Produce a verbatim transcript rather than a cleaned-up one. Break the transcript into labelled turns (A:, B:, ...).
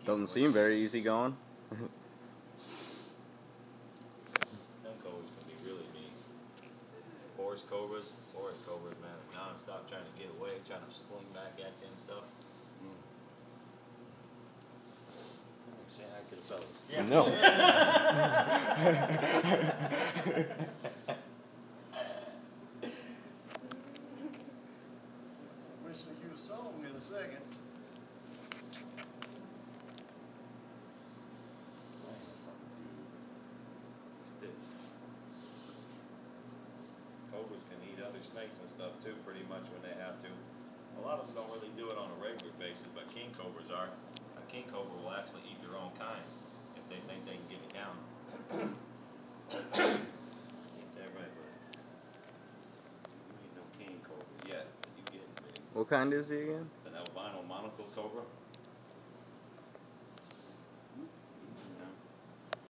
A: Doesn't seem very easy going.
B: Some cobras can be really mean. Forest cobras, forest cobras, man, are non-stop trying to get away, trying to swing back at you and stuff. Mm. Say hi to the fellas.
A: Yeah. No.
C: Wishing you saw him in a second.
B: Cobras can eat other snakes and stuff too, pretty much when they have to. A lot of them don't really do it on a regular basis, but king cobras are. A king cobra will actually eat their own kind if they think they can get it down. Ain't that right, buddy? You ain't no king cobra yet, but you getting big.
A: What kind is he again?
B: An albino monocle cobra.